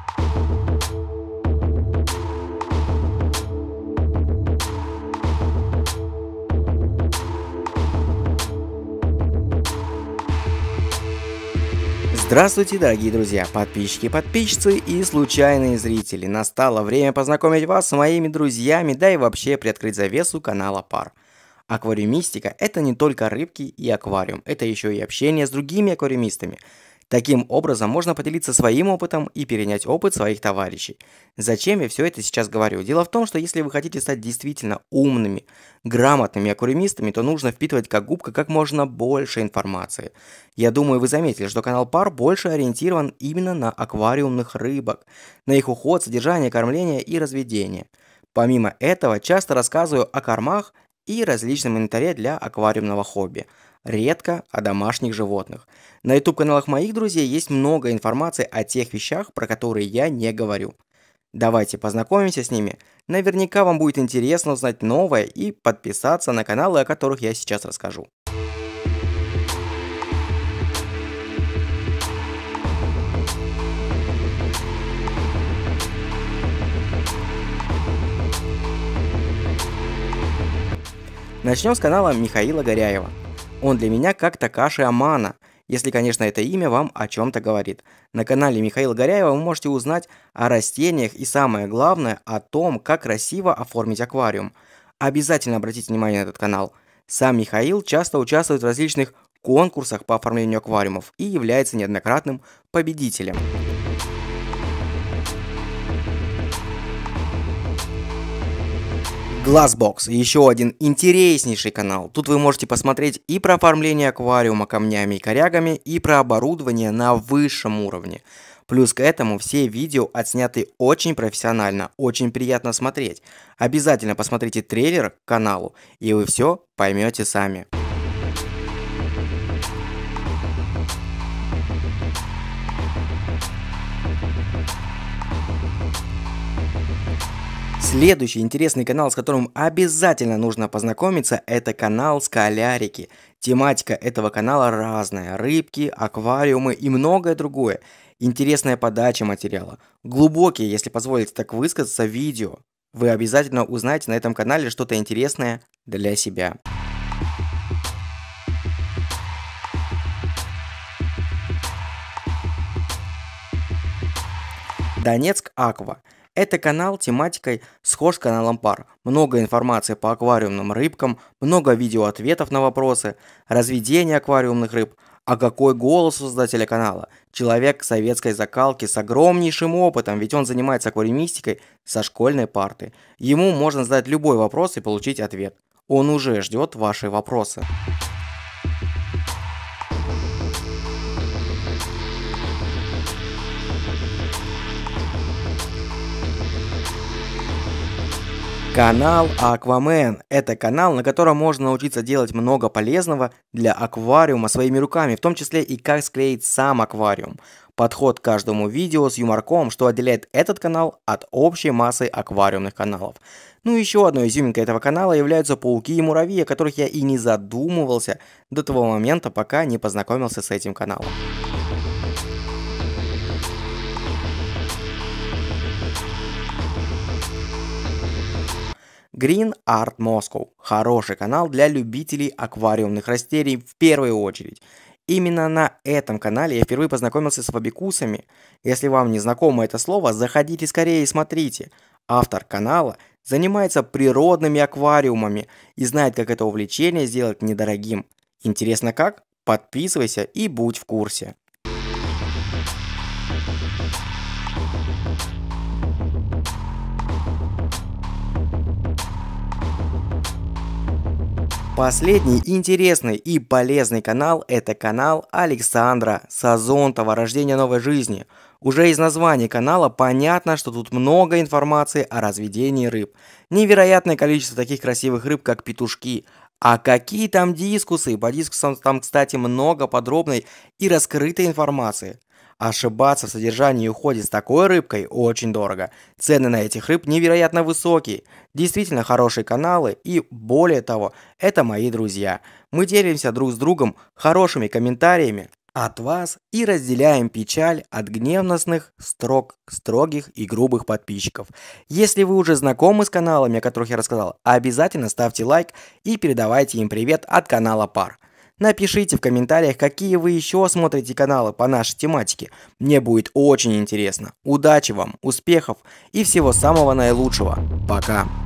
Здравствуйте, дорогие друзья, подписчики, подписчицы и случайные зрители. Настало время познакомить вас с моими друзьями, да и вообще приоткрыть завесу канала Пар. Аквариумистика – это не только рыбки и аквариум, это еще и общение с другими аквариумистами. Таким образом, можно поделиться своим опытом и перенять опыт своих товарищей. Зачем я все это сейчас говорю? Дело в том, что если вы хотите стать действительно умными, грамотными аквариумистами, то нужно впитывать как губка как можно больше информации. Я думаю, вы заметили, что канал Пар больше ориентирован именно на аквариумных рыбок, на их уход, содержание, кормление и разведение. Помимо этого, часто рассказываю о кормах и различном инвентаре для аквариумного хобби. Редко о домашних животных. На YouTube-каналах моих друзей есть много информации о тех вещах, про которые я не говорю. Давайте познакомимся с ними. Наверняка вам будет интересно узнать новое и подписаться на каналы, о которых я сейчас расскажу. Начнем с канала Михаила Горяева. Он для меня как Такаши Амана, если, конечно, это имя вам о чем-то говорит. На канале Михаила Горяева вы можете узнать о растениях и, самое главное, о том, как красиво оформить аквариум. Обязательно обратите внимание на этот канал. Сам Михаил часто участвует в различных конкурсах по оформлению аквариумов и является неоднократным победителем. Glassbox – еще один интереснейший канал. Тут вы можете посмотреть и про оформление аквариума камнями и корягами, и про оборудование на высшем уровне. Плюс к этому все видео отсняты очень профессионально, очень приятно смотреть. Обязательно посмотрите трейлер к каналу, и вы все поймете сами. Следующий интересный канал, с которым обязательно нужно познакомиться, это канал Скалярики. Тематика этого канала разная: рыбки, аквариумы и многое другое. Интересная подача материала, глубокие, если позволите так высказаться, видео. Вы обязательно узнаете на этом канале что-то интересное для себя. Донецк Аква. Это канал тематикой схож с каналом Пар. Много информации по аквариумным рыбкам, много видеоответов на вопросы, разведение аквариумных рыб. А какой голос у создателя канала? Человек советской закалки с огромнейшим опытом, ведь он занимается аквариумистикой со школьной парты. Ему можно задать любой вопрос и получить ответ. Он уже ждет ваши вопросы. Канал Аквамен – это канал, на котором можно научиться делать много полезного для аквариума своими руками, в том числе и как склеить сам аквариум. Подход к каждому видео с юморком, что отделяет этот канал от общей массы аквариумных каналов. Ну и еще одной изюминкой этого канала являются пауки и муравьи, о которых я и не задумывался до того момента, пока не познакомился с этим каналом. Green Art Moscow – хороший канал для любителей аквариумных растений в первую очередь. Именно на этом канале я впервые познакомился с фабикусами. Если вам не знакомо это слово, заходите скорее и смотрите. Автор канала занимается природными аквариумами и знает, как это увлечение сделать недорогим. Интересно как? Подписывайся и будь в курсе. Последний интересный и полезный канал – это канал Александра Сазонтова «Рождение новой жизни». Уже из названия канала понятно, что тут много информации о разведении рыб. Невероятное количество таких красивых рыб, как петушки. А какие там дискусы? По дискусам там, кстати, много подробной и раскрытой информации. Ошибаться в содержании и уходе с такой рыбкой очень дорого. Цены на этих рыб невероятно высокие. Действительно хорошие каналы и, более того, это мои друзья. Мы делимся друг с другом хорошими комментариями от вас и разделяем печаль от гневностных, строгих и грубых подписчиков. Если вы уже знакомы с каналами, о которых я рассказал, обязательно ставьте лайк и передавайте им привет от канала Пар. Напишите в комментариях, какие вы еще смотрите каналы по нашей тематике. Мне будет очень интересно. Удачи вам, успехов и всего самого наилучшего. Пока!